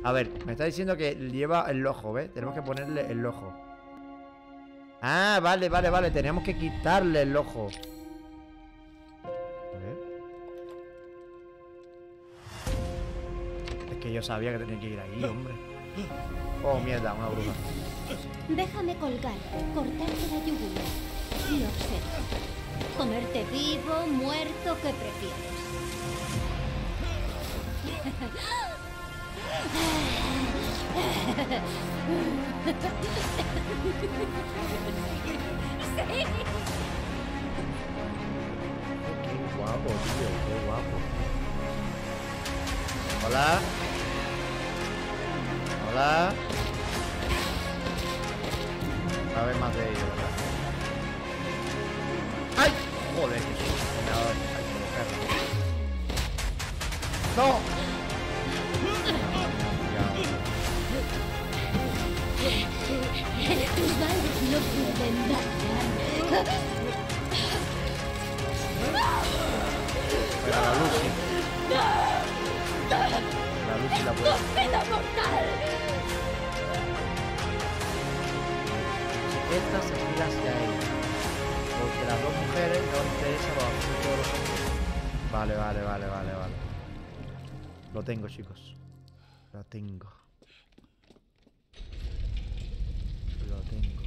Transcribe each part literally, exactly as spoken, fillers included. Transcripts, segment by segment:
A ver, me está diciendo que lleva el ojo, ¿ves? Tenemos que ponerle el ojo. Ah, vale, vale, vale. Tenemos que quitarle el ojo. A ver. Es que yo sabía que tenía que ir ahí, hombre. Oh, mierda, una bruja. Déjame colgarte, cortarte la yugular y observa. Comerte vivo, muerto, ¿qué prefieres? Qué guapo, tío, qué guapo. Hola. Hola. A ver más de ellos, ¿verdad? ¡Ay! Joder, qué susto me ha dado esta perra. ¡No! Tus balas no pueden dañar. Pero la Lucy. La Lucy la puede. ¡Torpedo mortal! Esta se gira hacia ella. Porque las dos mujeres no interesa los todos los hombres. Vale, vale, vale, vale, vale. Lo tengo, chicos. Lo tengo. Lo tengo.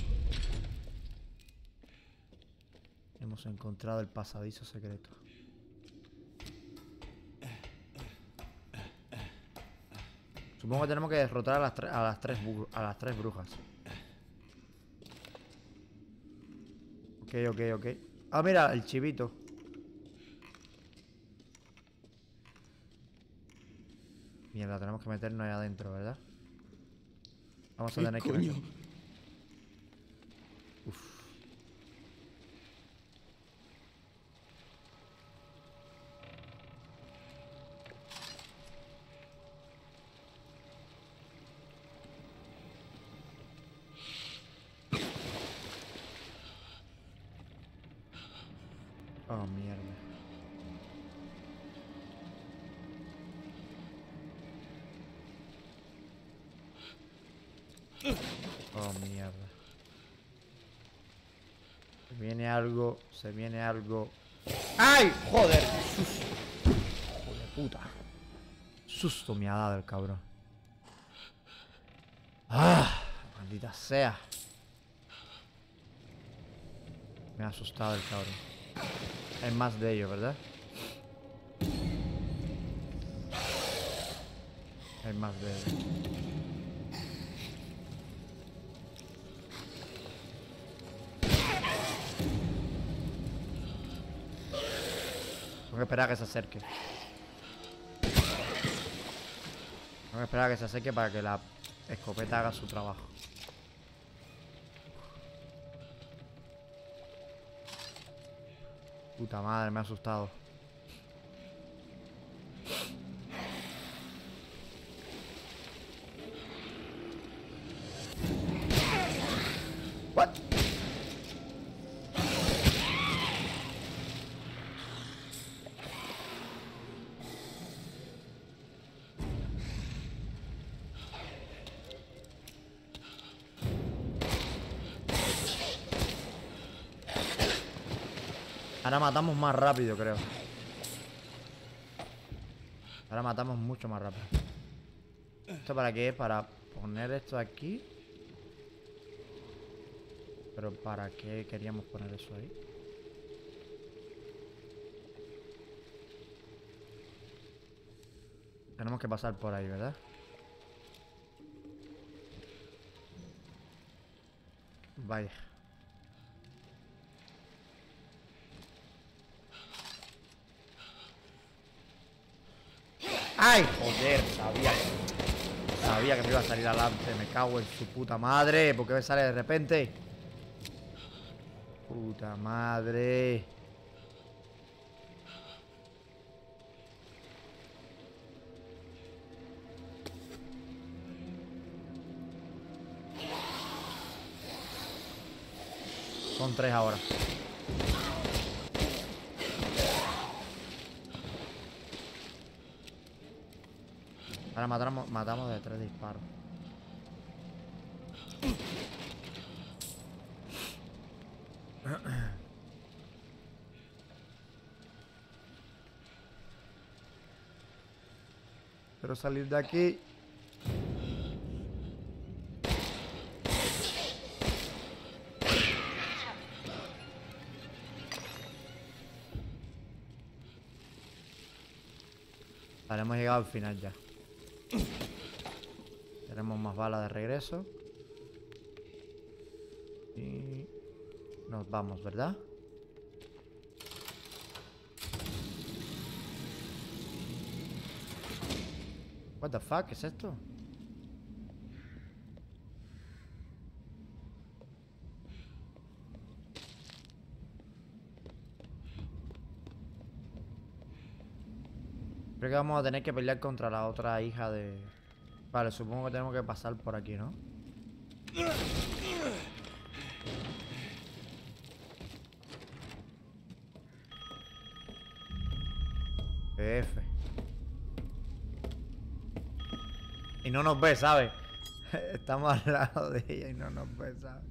Hemos encontrado el pasadizo secreto. Supongo que tenemos que derrotar a las, a las, tres, a las tres brujas. Ok, ok, ok. Ah, mira, el chivito. Mierda, tenemos que meternos ahí adentro, ¿verdad? Vamos a tener que meter. Uf. Oh, mierda. Oh, mierda. Se viene algo, se viene algo. ¡Ay! ¡Joder! ¡Susto! ¡Joder, puta! Susto me ha dado el cabrón. ¡Ah! Maldita sea. Me ha asustado el cabrón. Hay más de ellos, ¿verdad? Hay más de ellos. Tengo que esperar a que se acerque. Tengo que esperar a que se acerque para que la escopeta haga su trabajo. Puta madre, me ha asustado. What? Ahora matamos más rápido, creo. Ahora matamos mucho más rápido. ¿Esto para qué es? Para poner esto aquí. Pero ¿para qué queríamos poner eso ahí? Tenemos que pasar por ahí, ¿verdad? Vaya. ¡Ay! Joder, sabía que... Sabía que me iba a salir adelante. Me cago en su puta madre. ¿Por qué me sale de repente? Puta madre. Son tres ahora. Ahora matamos, matamos de tres disparos. Quiero salir de aquí. Vale, hemos llegado al final ya. Tenemos más balas de regreso. Y nos vamos, ¿verdad? What the fuck, ¿qué es esto? Creo que vamos a tener que pelear contra la otra hija de... Vale, supongo que tenemos que pasar por aquí, ¿no? F. Y no nos ve, ¿sabes? Estamos al lado de ella y no nos ve, ¿sabes?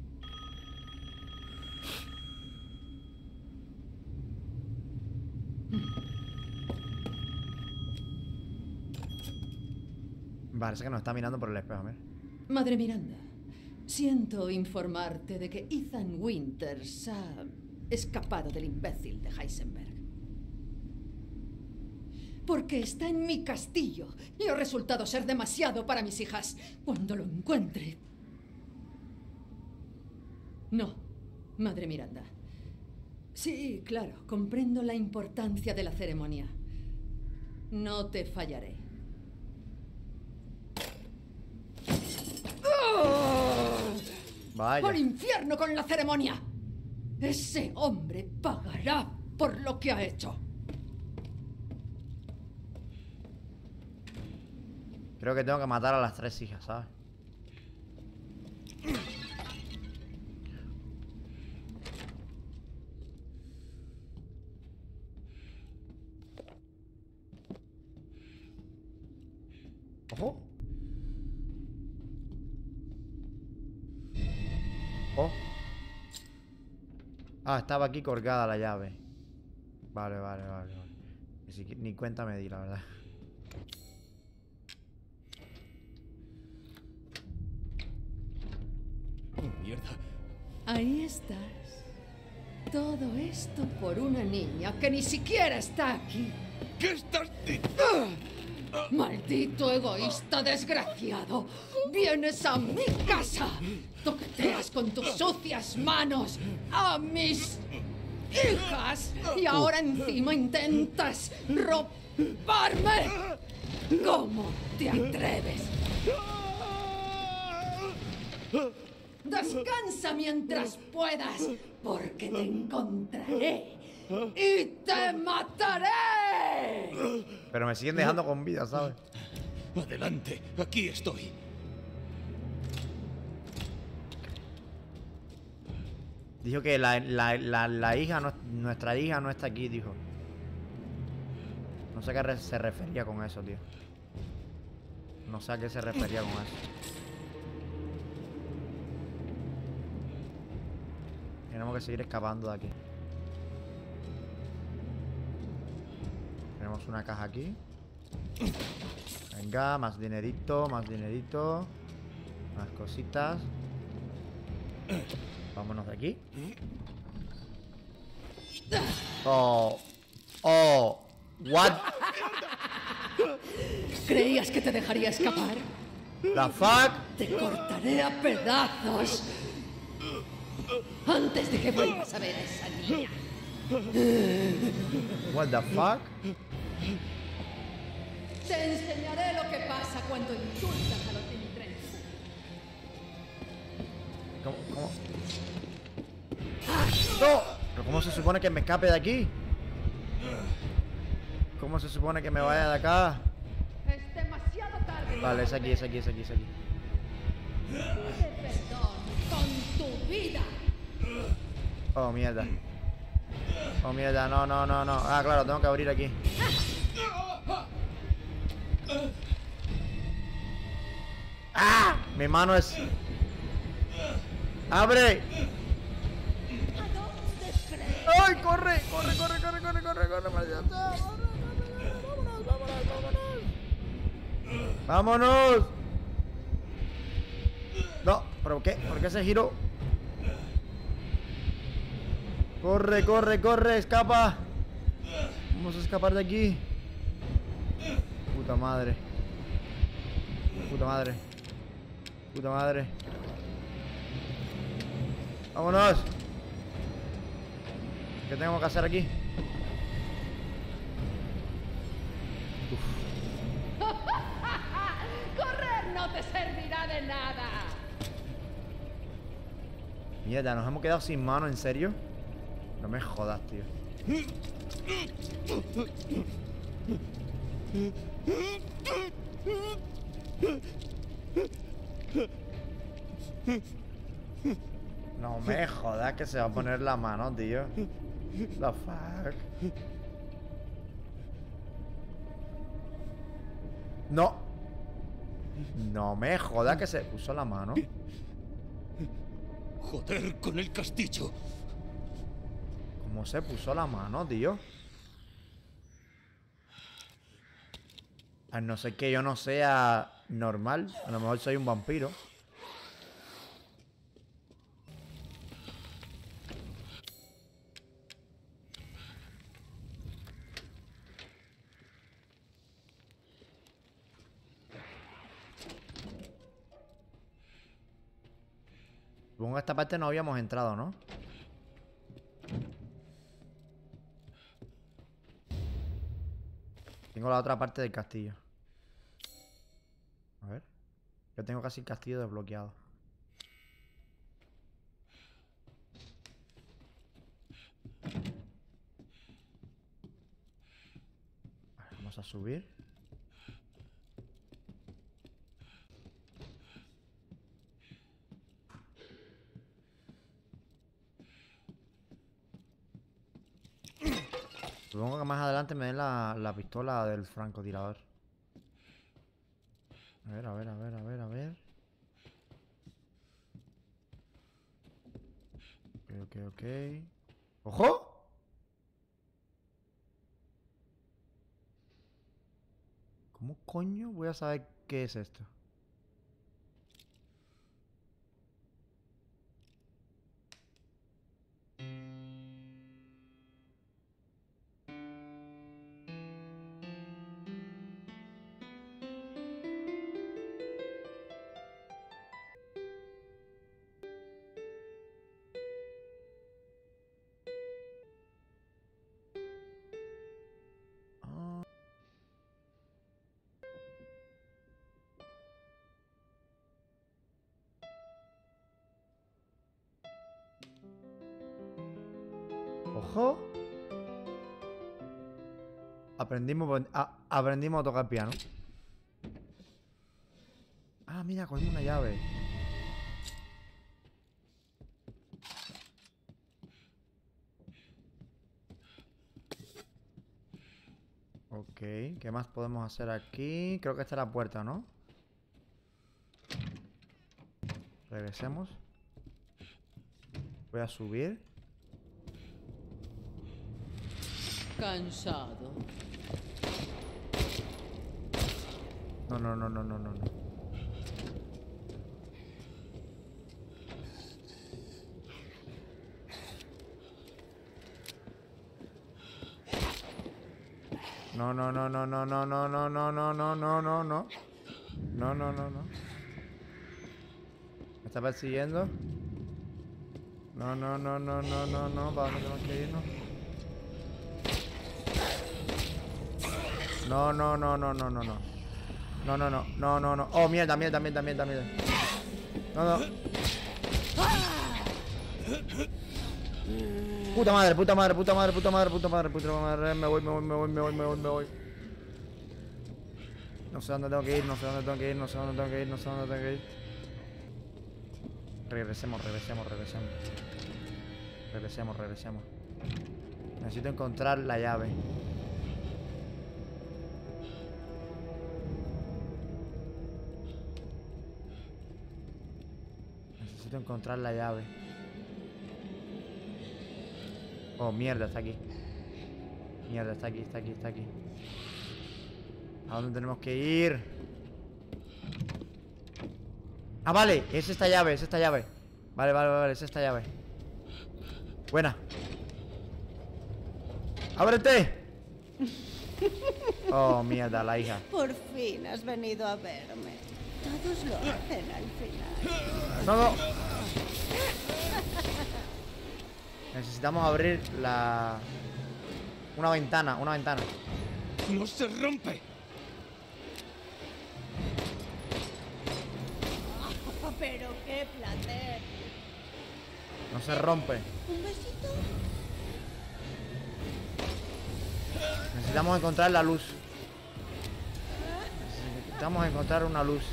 Parece que nos está mirando por el espejo, mira. Madre Miranda, siento informarte de que Ethan Winters ha escapado del imbécil de Heisenberg. Porque está en mi castillo y ha resultado ser demasiado para mis hijas. Cuando lo encuentre... No, Madre Miranda. Sí, claro, comprendo la importancia de la ceremonia. No te fallaré. Vaya. ¡Al infierno con la ceremonia! Ese hombre pagará por lo que ha hecho. Creo que tengo que matar a las tres hijas, ¿sabes? Ojo. Oh. Ah, estaba aquí colgada la llave. Vale, vale, vale, vale. Ni, siquiera, ni cuenta me di, la verdad. Oh, mierda. Ahí estás. Todo esto por una niña que ni siquiera está aquí. ¿Qué estás diciendo? ¡Maldito egoísta desgraciado! ¡Vienes a mi casa! ¡Toqueteas con tus sucias manos a mis hijas! ¡Y ahora encima intentas robarme! ¿Cómo te atreves? Descansa mientras puedas, porque te encontraré y te mataré. Pero me siguen dejando con vida, ¿sabes? Adelante, aquí estoy. Dijo que la, la, la, la hija, no, nuestra hija no está aquí, dijo. No sé a qué re- se refería con eso, tío. No sé a qué se refería con eso. Tenemos que seguir escapando de aquí. Tenemos una caja aquí. Venga, más dinerito, más dinerito. Más cositas. Vámonos de aquí. Oh. Oh. What ¿Creías que te dejaría escapar? the fuck? Te cortaré a pedazos antes de que vuelvas a ver a esa niña. What the fuck? Te enseñaré lo que pasa cuando insultas a los inmigrantes. ¿Cómo? ¿Cómo? ¡No! ¿Pero cómo se supone que me escape de aquí? ¿Cómo se supone que me vaya de acá? Es demasiado tarde. Vale, es aquí, es aquí, es aquí, es aquí. Pide perdón con tu vida. Oh, mierda. Oh, mierda, no, no, no, no. Ah, claro, tengo que abrir aquí. Mi mano es... ¡Abre! ¡Ay, corre! ¡Corre, corre, corre, corre, corre, corre! ¡Maldita sea! ¡Vámonos, vámonos, vámonos! ¡Vámonos! No, ¿pero qué? ¿Por qué se giró? ¡Corre, corre, corre! ¡Escapa! Vamos a escapar de aquí. Puta madre. Puta madre. Puta madre. ¡Vámonos! ¿Qué tengo que hacer aquí? ¡Correr no te servirá de nada! Mierda, nos hemos quedado sin mano, ¿en serio? No me jodas, tío. No me jodas que se va a poner la mano, tío. The fuck. No. No me jodas que se puso la mano. Joder con el castillo. ¿Cómo se puso la mano, tío? A no ser que yo no sea normal. A lo mejor soy un vampiro. Supongo que esta parte no habíamos entrado, ¿no? Tengo la otra parte del castillo. A ver. Yo tengo casi el castillo desbloqueado. Vale, vamos a subir. Supongo que más adelante me den la, la pistola del francotirador. A ver, a ver, a ver, a ver, a ver. Ok, ok, ok. ¡Ojo! ¿Cómo coño voy a saber qué es esto? Ojo. Aprendimos a, aprendimos a tocar piano. Ah, mira, cogimos una llave. Ok, ¿qué más podemos hacer aquí? Creo que esta es la puerta, ¿no? Regresemos. Voy a subir. Cansado. No, no, no, no, no, no, no. No, no, no, no, no, no, no, no, no, no, no, no, no, no. No, no, no, no. ¿Me está persiguiendo? No, no, no, no, no, no, no. ¿Para dónde tenemos que irnos? No, no, no, no, no, no, no. No, no, no, no, no, no. Oh, mierda, mierda, mierda, mierda, mierda. No, no. Puta madre, puta madre, puta madre, puta madre, puta madre, puta madre. Me voy, me voy, me voy, me voy, me voy, me voy. No sé dónde tengo que ir, no sé dónde tengo que ir, no sé dónde tengo que ir, no sé dónde tengo que ir. Regresemos, regresemos, regresemos. Regresemos, regresemos. Necesito encontrar la llave. Necesito encontrar la llave. Oh, mierda, está aquí. Mierda, está aquí, está aquí, está aquí. ¿A dónde tenemos que ir? Ah, vale, es esta llave, es esta llave. Vale, vale, vale, es esta llave. Buena. ¡Ábrete! Oh, mierda, la hija. Por fin has venido a verme. Todos lo hacen al final. No, no. Necesitamos abrir la... Una ventana, una ventana. ¡No se rompe! Pero qué placer. No se rompe. ¿Un besito? Necesitamos encontrar la luz. Necesitamos encontrar una luz.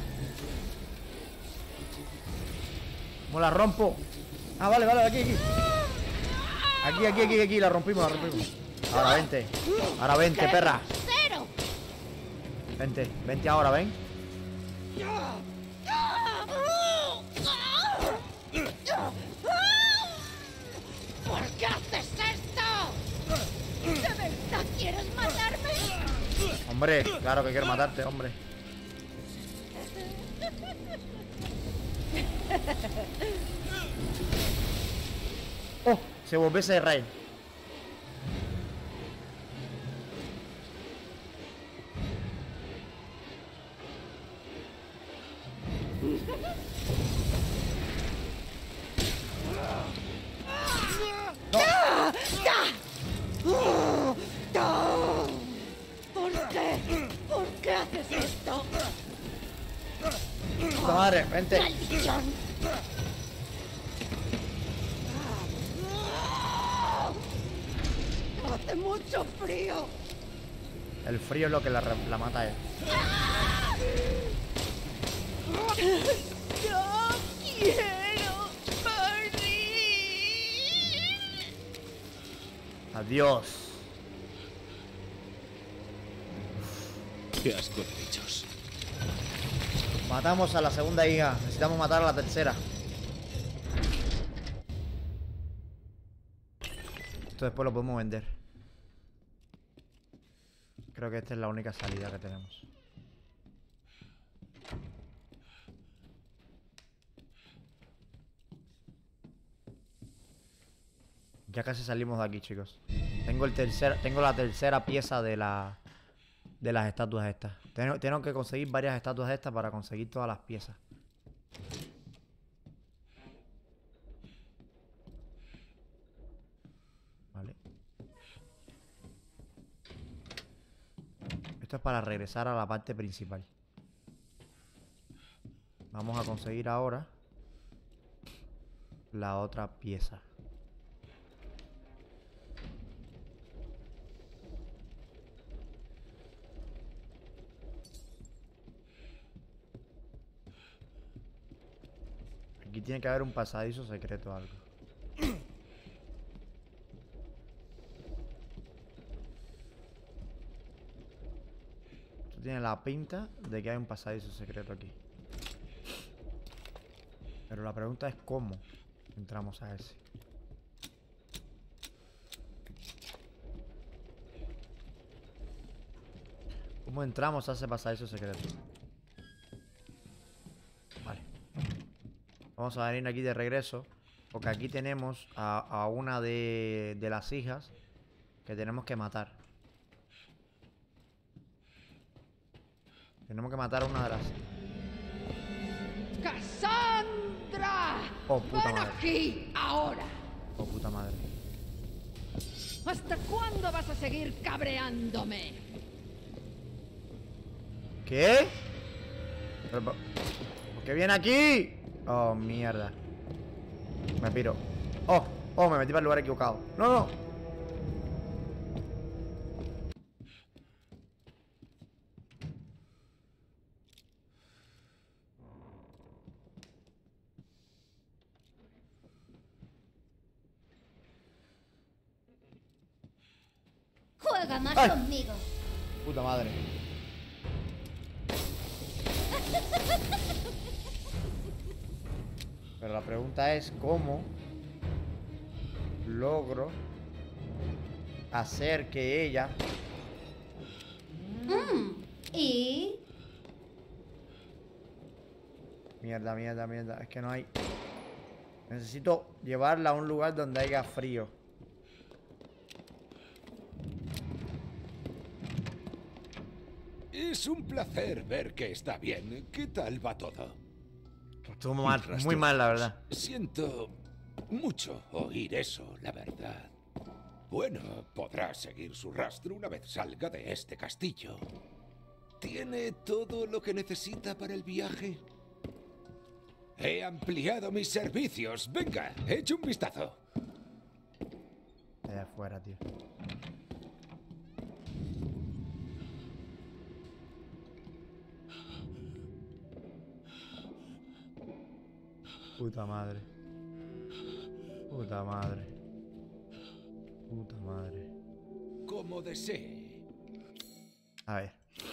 ¿Cómo la rompo? Ah, vale, vale, aquí, aquí. Aquí, aquí, aquí, aquí, la rompimos, la rompimos. Ahora vente. Ahora vente, perra. ¡Cero! Vente, vente ahora, ven. ¿Por qué haces esto? ¿De verdad quieres matarme? Hombre, claro que quiero matarte, hombre. Oh, se volvió ese rey. ¿Por qué? ¿Por qué haces esto? Puta madre, vente. ¡Maldición! Hace mucho frío. El frío es lo que la, re- la mata a él. No quiero morir. Adiós. ¡Qué asco de bichos! Matamos a la segunda hija. Necesitamos matar a la tercera. Esto después lo podemos vender. Creo que esta es la única salida que tenemos. Ya casi salimos de aquí, chicos. Tengo el tercer, tengo la tercera pieza de la de las estatuas estas. Tengo, tengo que conseguir varias estatuas de estas para conseguir todas las piezas. Vale. Esto es para regresar a la parte principal. Vamos a conseguir ahora la otra pieza. Aquí tiene que haber un pasadizo secreto o algo. Esto tiene la pinta de que hay un pasadizo secreto aquí. Pero la pregunta es cómo entramos a ese. ¿Cómo entramos a ese pasadizo secreto? Vale. Vamos a venir aquí de regreso. Porque aquí tenemos a, a una de, de las hijas que tenemos que matar. Tenemos que matar a una de las... ¡Cassandra! Oh, puta ¡Ven madre. aquí, ahora! Oh, puta madre. ¿Hasta cuándo vas a seguir cabreándome? ¿Qué? Pero, ¿por por qué viene aquí? Oh, mierda. Me piro. Oh, oh, me metí para el lugar equivocado. No, no. Juega más ¡Ay! conmigo. Puta madre. Pero la pregunta es cómo logro hacer que ella... Mm, y... Mierda, mierda, mierda. Es que no hay... Necesito llevarla a un lugar donde haya frío. Es un placer ver que está bien. ¿Qué tal va todo? Estuvo mal, Rastro. muy mal, la verdad. Siento mucho oír eso, la verdad. Bueno, podrá seguir su rastro una vez salga de este castillo. ¿Tiene todo lo que necesita para el viaje? He ampliado mis servicios. Venga, eche un vistazo. Allá afuera, tío. Puta madre. Puta madre. Puta madre. Como desee. A ver.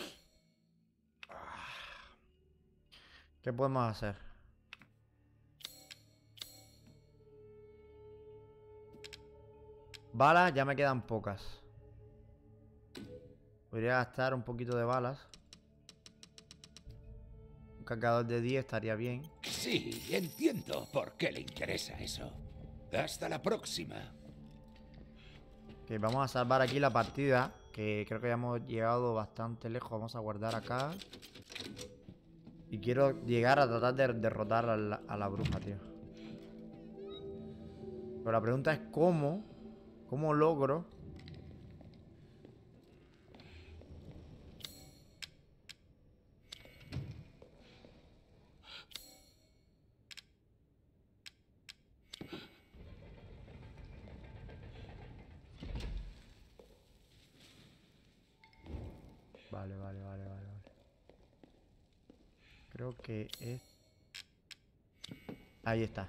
¿Qué podemos hacer? Balas, ya me quedan pocas. Podría gastar un poquito de balas. Un cargador de diez estaría bien. Sí, entiendo por qué le interesa eso. Hasta la próxima. Ok, vamos a salvar aquí la partida. Que creo que ya hemos llegado bastante lejos. Vamos a guardar acá. Y quiero llegar a tratar de derrotar a la, a la bruja, tío. Pero la pregunta es cómo. ¿Cómo logro? Vale, vale, vale, vale, vale. Creo que es... Ahí está.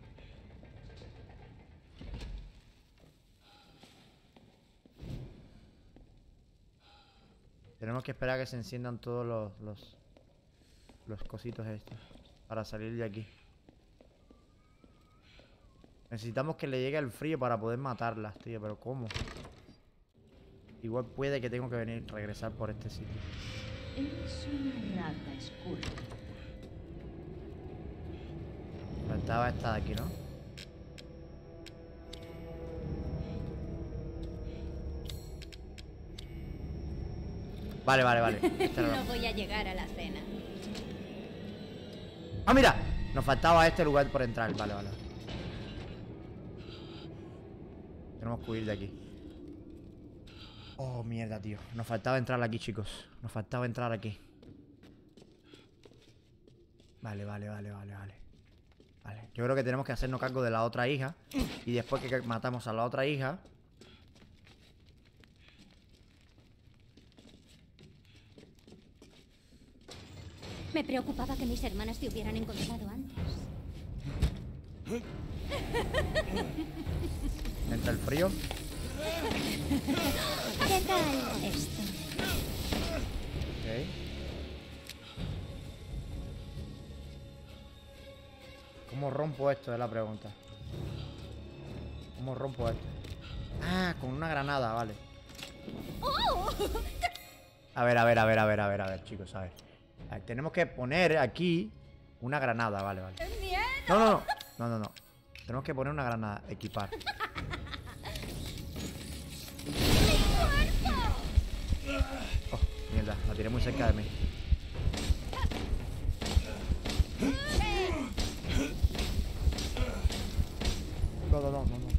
Tenemos que esperar a que se enciendan todos los, los, los cositos estos para salir de aquí. Necesitamos que le llegue el frío para poder matarlas, tío. Pero ¿cómo? Igual puede que tengo que venir, regresar por este sitio. Es una rata escura. Faltaba esta de aquí, ¿no? Vale, vale, vale. Esta era la- No voy a llegar a la cena. ¡Ah, mira! Nos faltaba este lugar por entrar. Vale, vale. Tenemos que huir de aquí. Oh, mierda, tío. Nos faltaba entrar aquí, chicos. Nos faltaba entrar aquí. Vale, vale, vale, vale, vale. Vale. Yo creo que tenemos que hacernos cargo de la otra hija. Y después que matamos a la otra hija... Me preocupaba que mis hermanas te hubieran encontrado antes. Entra el frío. ¿Qué tal esto? Ok. ¿Cómo rompo esto? Es la pregunta. ¿Cómo rompo esto? Ah, con una granada, vale. A ver, a ver, a ver, a ver, a ver, a ver, chicos, a ver. A ver, tenemos que poner aquí una granada, vale, vale. No, no, no, no, no, no. Tenemos que poner una granada, equipar. Oh, mierda, la tiré muy cerca de mí. No, no, no, no, no.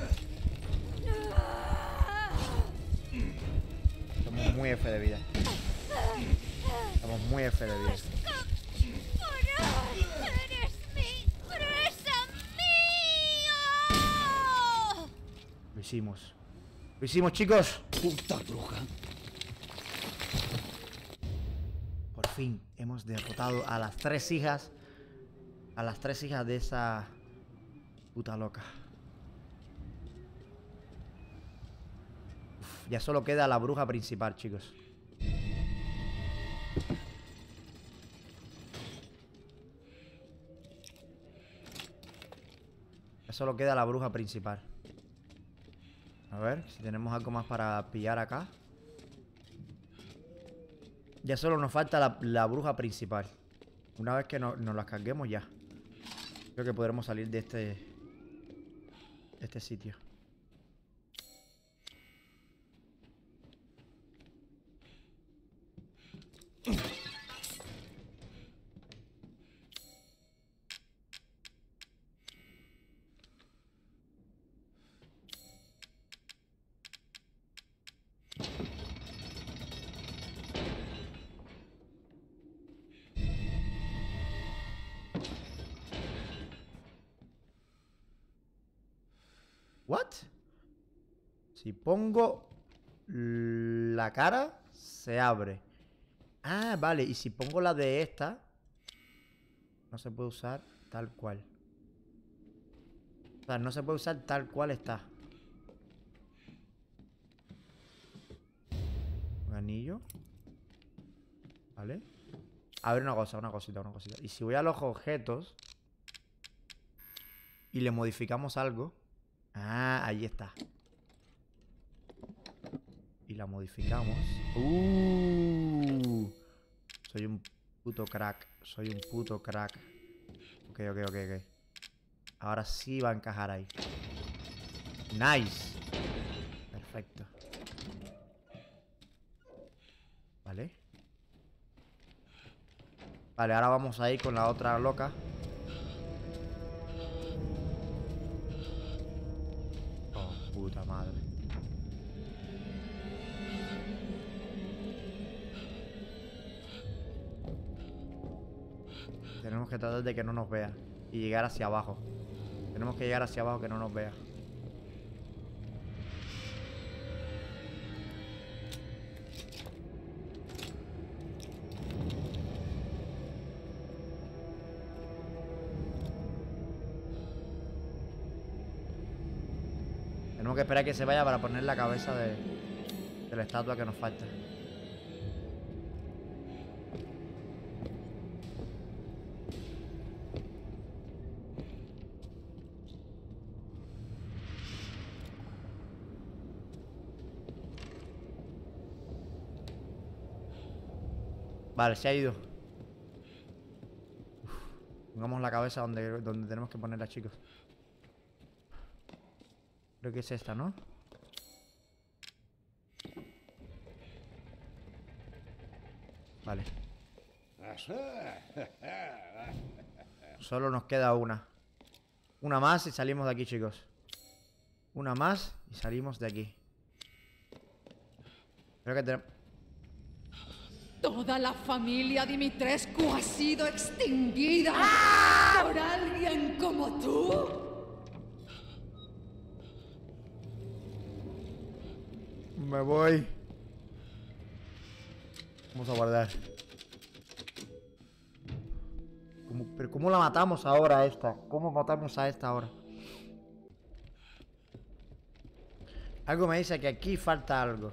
Estamos muy F de vida. Estamos muy F de vida. ¡Eres mi presa mío! Lo hicimos. Lo hicimos, chicos. Puta bruja. Por fin hemos derrotado a las tres hijas. A las tres hijas de esa puta loca. Uf, ya solo queda la bruja principal, chicos. Solo queda la bruja principal. A ver si tenemos algo más para pillar acá. Ya solo nos falta la, la bruja principal. Una vez que no, nos las carguemos ya, creo que podremos salir de este de este sitio. What? Si pongo la cara, se abre. Ah, vale. Y si pongo la de esta, no se puede usar tal cual. O sea, no se puede usar tal cual está. Un anillo. Vale. A ver, una cosa, una cosita, una cosita. Y si voy a los objetos y le modificamos algo. Ah, ahí está. Y la modificamos. Uh, soy un puto crack. Soy un puto crack. Ok, ok, ok, ok. Ahora sí va a encajar ahí. Nice. Perfecto. Vale. Vale, ahora vamos a ir con la otra loca. Puta madre. Tenemos que tratar de que no nos vea y llegar hacia abajo. Tenemos que llegar hacia abajo que no nos vea. Tenemos que esperar a que se vaya para poner la cabeza de, de la estatua que nos falta. Vale, se ha ido. Uf, pongamos la cabeza donde, donde tenemos que ponerla, chicos. Creo que es esta, ¿no? Vale. Solo nos queda una. Una más y salimos de aquí, chicos. Una más y salimos de aquí. Creo que tenemos... Toda la familia Dimitrescu ha sido extinguida por alguien como tú. Me voy. Vamos a guardar. ¿Cómo, pero ¿cómo la matamos ahora a esta? ¿Cómo matamos a esta ahora? Algo me dice que aquí falta algo.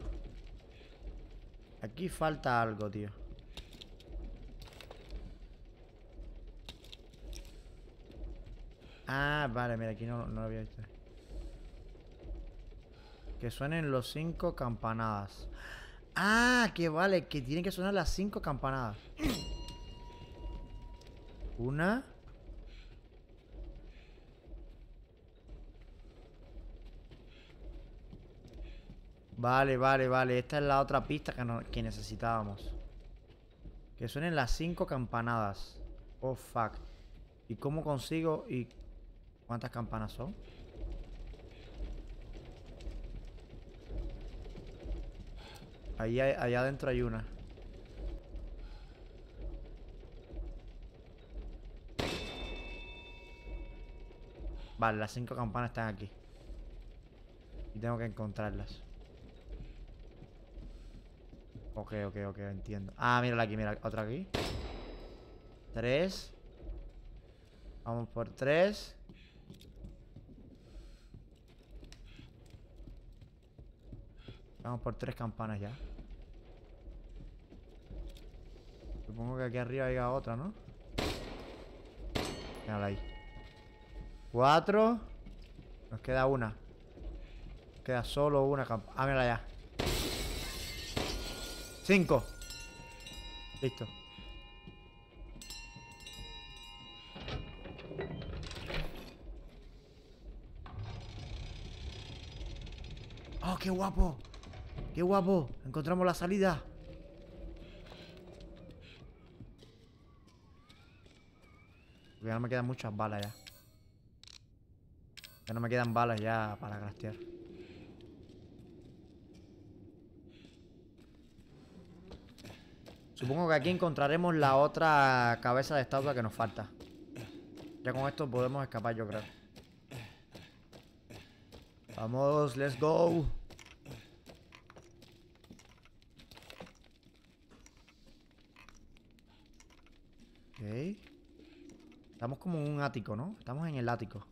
Aquí falta algo, tío. Ah, vale, mira, aquí no, no lo había visto. Que suenen los cinco campanadas. Ah, que vale, que tienen que sonar las cinco campanadas. Una. Vale, vale, vale. Esta es la otra pista que, no, que necesitábamos. Que suenen las cinco campanadas. Oh, fuck. ¿Y cómo consigo? ¿Y cuántas campanas son? Ahí, allá adentro hay una. Vale, las cinco campanas están aquí. Y tengo que encontrarlas. Ok, ok, ok, entiendo. Ah, mírala aquí, mira, otra aquí. Tres. Vamos por tres. Vamos por tres campanas ya. Supongo que aquí arriba haya otra, ¿no? Mírala ahí. Cuatro. Nos queda una. Queda solo una campana. Ah, mira ya. Cinco. Listo. ¡Oh, qué guapo! ¡Qué guapo! Encontramos la salida. Ya no me quedan muchas balas ya. Ya no me quedan balas ya para craftear. Supongo que aquí encontraremos la otra cabeza de estatua que nos falta. Ya con esto podemos escapar, yo creo. Vamos, let's go. Ok. Estamos como en un ático, ¿no? Estamos en el ático.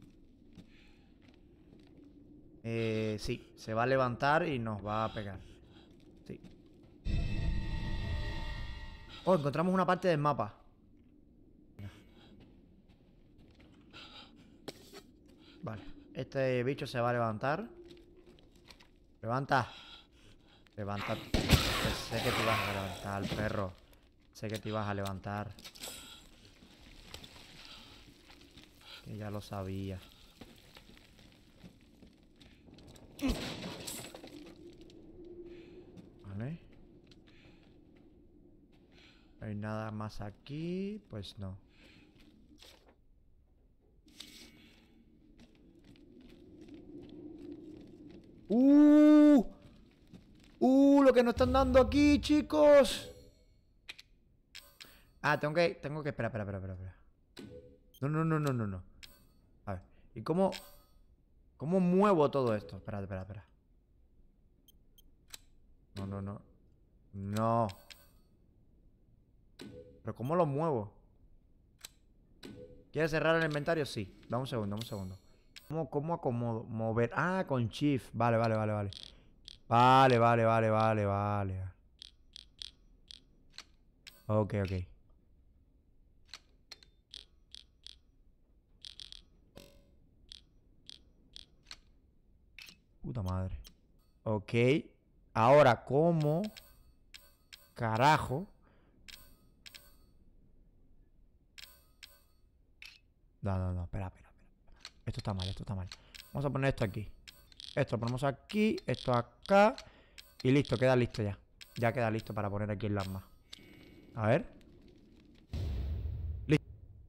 Eh, sí, se va a levantar y nos va a pegar. Sí. Oh, encontramos una parte del mapa. Vale, este bicho se va a levantar. Levanta. Levanta. Sé que te ibas a levantar, perro. Sé que te ibas a levantar. Que ya lo sabía. Vale. No hay nada más aquí. Pues no. ¡Uh! ¡Uh! Lo que nos están dando aquí, chicos. Ah, tengo que... Tengo que... Espera, espera, espera, espera, espera. No, no, no, no, no, no. A ver. ¿Y cómo... ¿Cómo muevo todo esto? Espera, espera, espera. No, no, no. No. ¿Pero cómo lo muevo? ¿Quieres cerrar el inventario? Sí. Dame un segundo, dame un segundo. ¿Cómo, cómo acomodo? Mover. Ah, con shift. Vale, vale, vale, vale. Vale, vale, vale, vale, vale. Ok, ok. Puta madre. Ok. Ahora, ¿cómo? Carajo. No, no, no. Espera, espera, espera. Esto está mal, esto está mal. Vamos a poner esto aquí. Esto lo ponemos aquí. Esto acá. Y listo, queda listo ya. Ya queda listo para poner aquí el arma. A ver. Listo.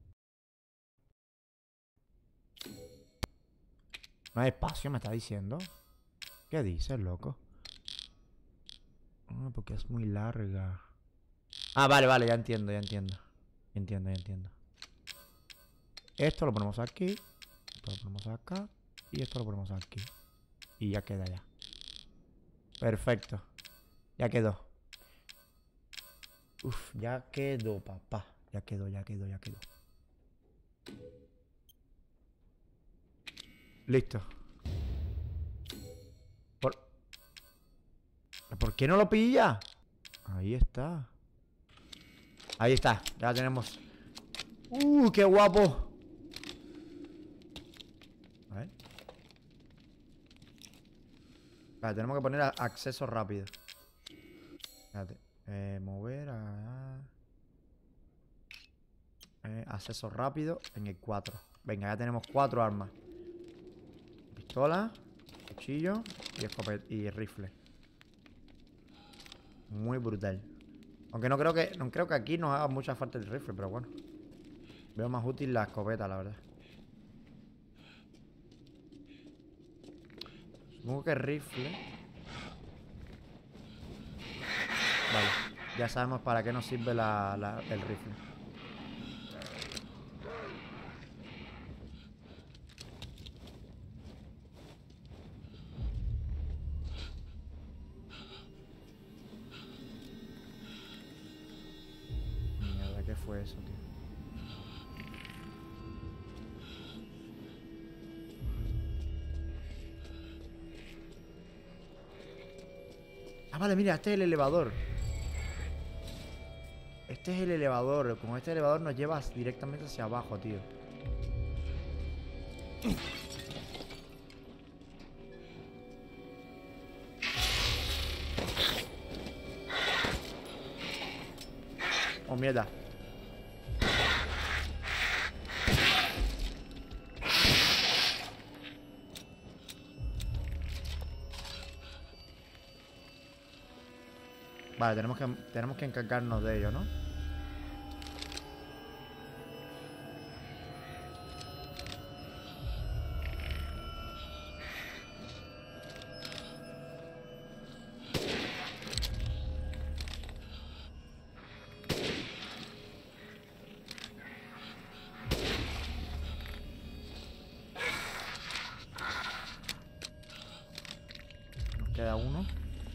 No hay espacio, me está diciendo. ¿Qué dices, loco? Ah, porque es muy larga. Ah, vale, vale, ya entiendo, ya entiendo. Entiendo, ya entiendo. Esto lo ponemos aquí. Esto lo ponemos acá. Y esto lo ponemos aquí. Y ya queda ya. Perfecto. Ya quedó. Uf, ya quedó, papá. Ya quedó, ya quedó, ya quedó. Listo. ¿Por, ¿Por qué no lo pilla? Ahí está. Ahí está, ya la tenemos. ¡Uh, qué guapo! A ver. Vale, tenemos que poner a acceso rápido. Espérate. Eh, mover a... Eh, acceso rápido en el cuatro. Venga, ya tenemos cuatro armas. Pistola, cuchillo y escopeta y rifle. Muy brutal. Aunque no creo que no creo que aquí nos haga mucha falta el rifle, pero bueno. Veo más útil la escopeta, la verdad. Supongo que rifle. Vale, ya sabemos para qué nos sirve la, la, el rifle. Mierda, ¿qué fue eso, tío? Ah, vale, mira, este es el elevador. Este es el elevador. Con este elevador nos llevas directamente hacia abajo, tío. mierda. Vale, tenemos que, tenemos que encargarnos de ello, ¿no? Nos queda uno.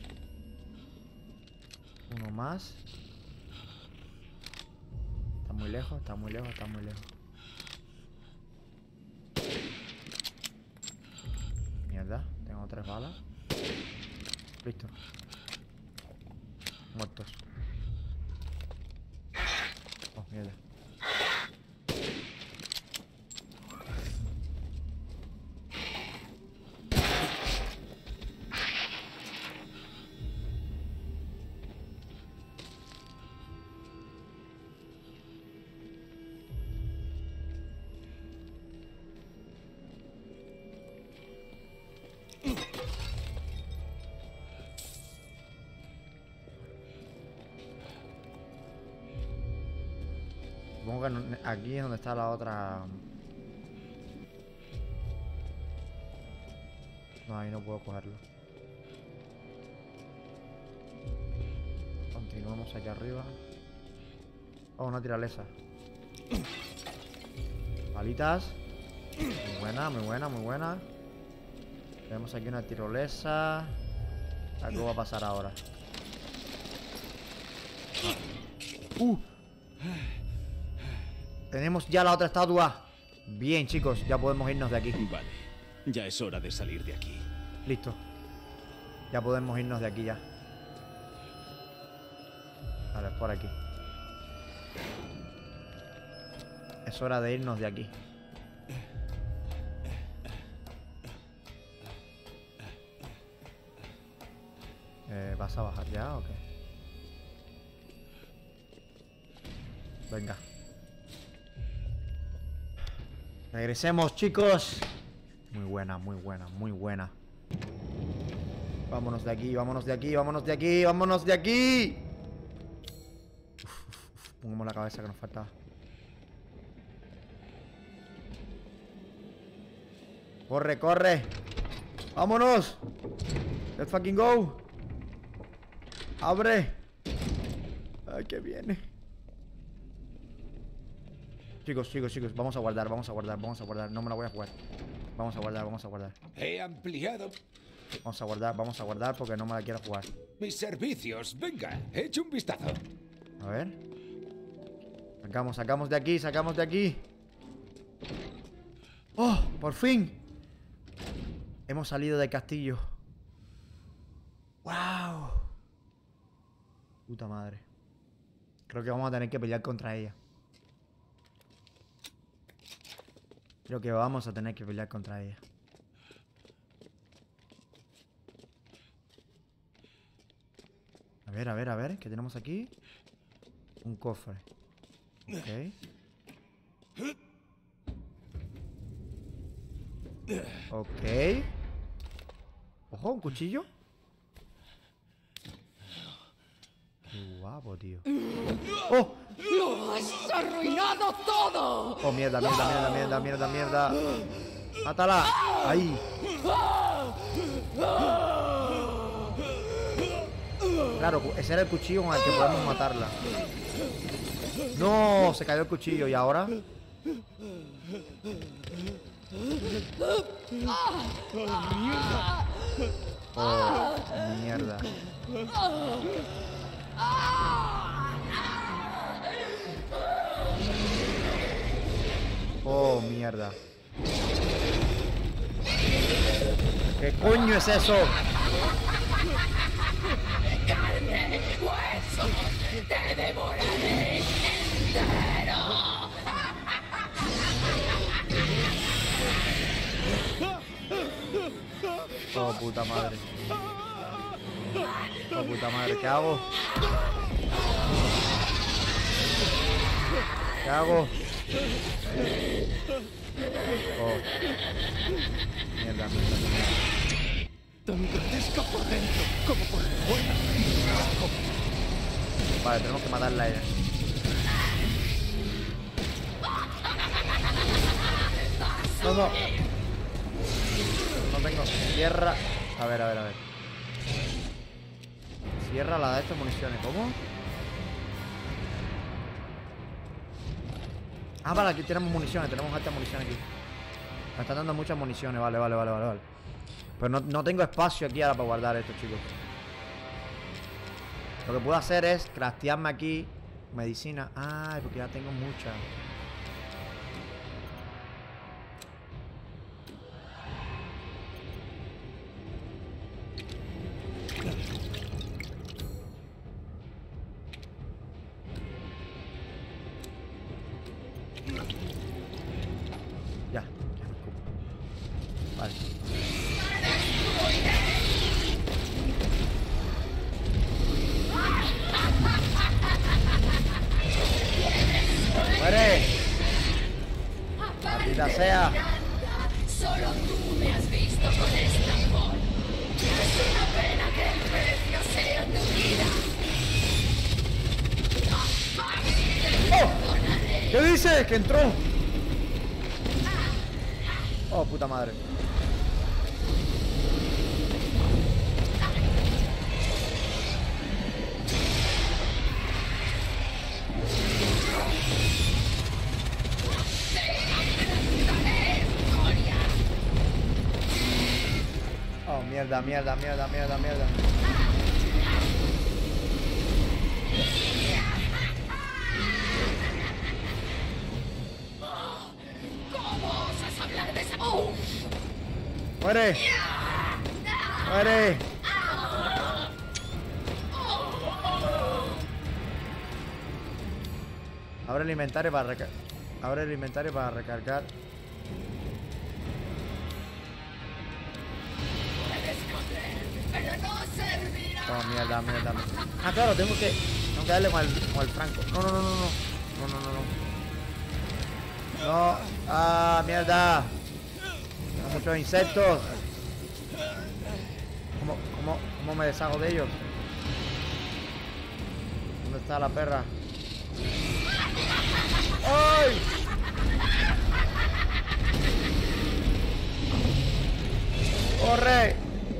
Uno más. Está muy lejos, está muy lejos, está muy lejos. Mierda, tengo tres balas. Listo. Muertos. Oh, mierda. Supongo que no- aquí es donde está la otra. No, ahí no puedo cogerlo. Continuamos aquí arriba. Oh, una tiralesa. Palitas. Muy buena, muy buena, muy buena. Tenemos aquí una tirolesa. Algo va a pasar ahora. Uh. Tenemos ya la otra estatua. Bien, chicos, ya podemos irnos de aquí. Vale, ya es hora de salir de aquí. Listo. Ya podemos irnos de aquí ya. Vale, por aquí. Es hora de irnos de aquí. Eh, ¿Vas a bajar ya o qué? Venga. Regresemos, chicos. Muy buena, muy buena, muy buena. Vámonos de aquí, vámonos de aquí, vámonos de aquí, vámonos de aquí. Uf, uf, uf. Pongamos la cabeza que nos faltaba. Corre, corre. Vámonos. Let's fucking go. Abre. Ay, que viene. Chicos, chicos, chicos, vamos a guardar, vamos a guardar, vamos a guardar. No me la voy a jugar. Vamos a guardar, vamos a guardar. He ampliado Vamos a guardar, vamos a guardar porque no me la quiero jugar. mis servicios. Venga, eche un vistazo. A ver. Sacamos, sacamos de aquí, sacamos de aquí. ¡Oh! ¡Por fin! Hemos salido del castillo. ¡Wow! Puta madre. Creo que vamos a tener que pelear contra ella. Creo que vamos a tener que pelear contra ella. A ver, a ver, a ver. ¿Qué tenemos aquí? Un cofre. Ok. Ok. Ojo, un cuchillo. Qué guapo, tío. ¡Oh! ¡Lo has arruinado todo! Oh, mierda, mierda, mierda, mierda, mierda, mierda. ¡Mátala! ¡Ahí! Claro, ese era el cuchillo con el que podemos matarla. ¡No! Se cayó el cuchillo. ¿Y ahora? Oh, mierda. Oh, mierda. ¿Qué coño es eso? Oh, puta madre. Oh, puta madre, ¿qué hago? cago. Oh. Mierda, mierda, mierda. Tan grotesca por dentro como por fuera. Vale, tenemos que matarla a ella. No, no. No tengo. Cierra. A ver, a ver, a ver. Cierra la de estas municiones. ¿Cómo? Ah, vale, aquí tenemos municiones. Tenemos altas municiones aquí. Me están dando muchas municiones. Vale, vale, vale, vale, vale. Pero no, no tengo espacio aquí ahora para guardar esto, chicos. Lo que puedo hacer es craftearme aquí medicina. Ay, porque ya tengo mucha. Ya, ya me ocupo. Vale. ¡Muere! ¡Maldita sea! Solo tú me has visto con esta forma. Es una pena que el precio sea tu vida. ¡Oh! ¿Qué dices? Que entró. Oh, puta madre. Oh, mierda, mierda, mierda, mierda, mierda. ¿Cómo osas hablar de esa? ¡Oh! ¡Muere! ¡Muere! Abre el inventario para recargar. Abre el inventario para recargar. Pero no servirá. Oh, mierda, mierda, mierda. Ah, claro, tengo que. Tengo que darle con el, con el franco. No, no, no, no, no. No, no, no, no. No. Ah, mierda. Tengo muchos insectos. ¿Cómo, cómo, cómo me deshago de ellos? ¿Dónde está la perra? ¡Ay! ¡Corre!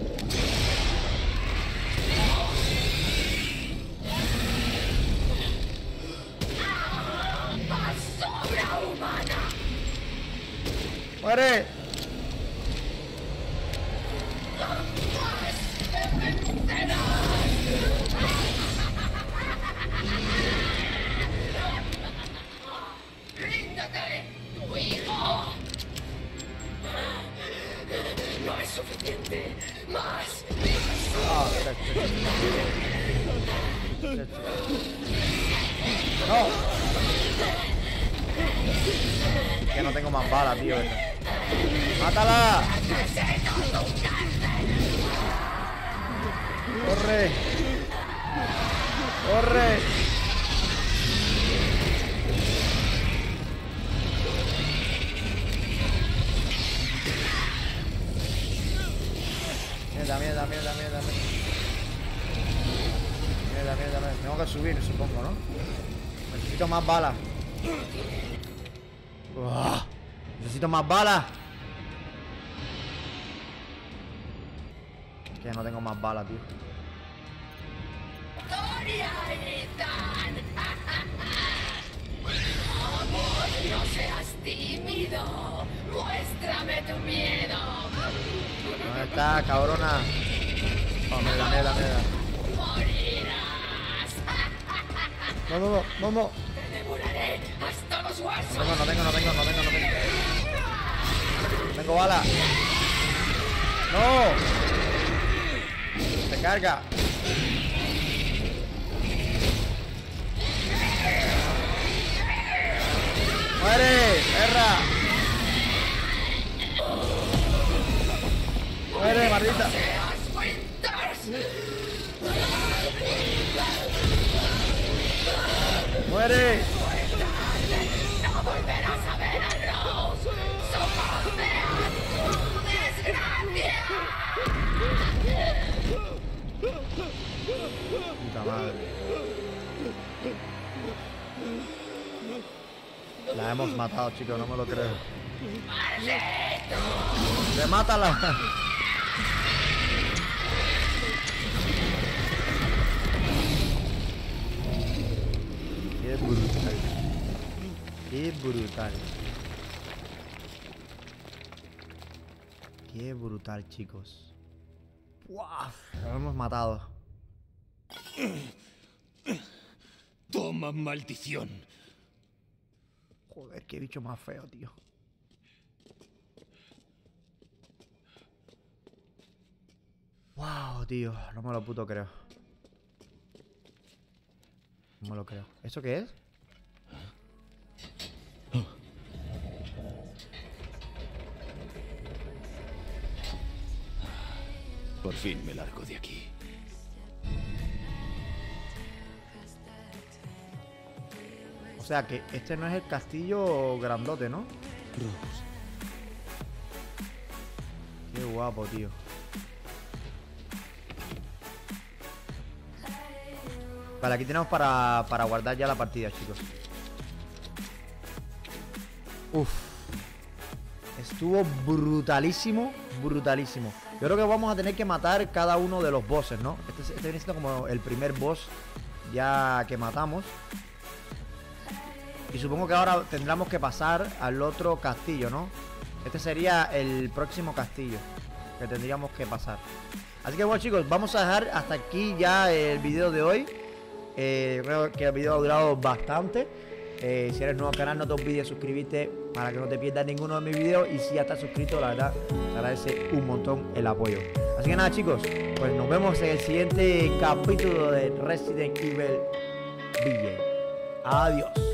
¡Basura humana! ¡Muere! ¡Ríndete, tu hijo! No es suficiente. Más. Ah, sí, sí. Sí, sí. ¡No! Que no tengo más balas, tío. ¡Mátala! ¡Corre! ¡Corre! Mierda, mierda, mierda, mierda, mierda. Mierda, mierda, mierda. Tengo que subir, supongo, ¿no? Necesito más balas. Uah, necesito más balas. Que no tengo más balas, tío. ¡Gloria, Ethan! ¡Vamos, no seas tímido! ¡Muéstrame tu miedo! ¿Dónde está, cabrona? Oh, mierda, mierda, mierda. ¡Morirás! No, no, no, no, no. ¡Te devoraré hasta los huesos! No tengo, no tengo, no tengo, no tengo, no tengo. No tengo bala. ¡No! Se carga. ¡Muere, perra! ¡Muere, maldita! ¡Muere! La hemos matado, chicos, no me lo creo. ¡Remátala! Qué brutal. Qué brutal. Qué brutal, chicos. ¡Wow! Lo hemos matado. Toma, maldición. Joder, qué bicho más feo, tío. Wow, tío. No me lo puto creo. No me lo creo. ¿Eso qué es? Por fin me largo de aquí. O sea que este no es el castillo grandote, ¿no? Rose. Qué guapo, tío. Vale, aquí tenemos para, para guardar ya la partida, chicos. Uf. Estuvo brutalísimo, brutalísimo. Yo creo que vamos a tener que matar cada uno de los bosses, ¿no? Este, este viene siendo como el primer boss ya que matamos. Y supongo que ahora tendremos que pasar al otro castillo, ¿no? Este sería el próximo castillo que tendríamos que pasar. Así que bueno, chicos, vamos a dejar hasta aquí ya el video de hoy. eh, Creo que el video ha durado bastante. eh, Si eres nuevo al canal, no te olvides suscribirte para que no te pierdas ninguno de mis videos. Y si ya estás suscrito, la verdad, te agradece un montón el apoyo. Así que nada, chicos, pues nos vemos en el siguiente capítulo de Resident Evil Village. Adiós.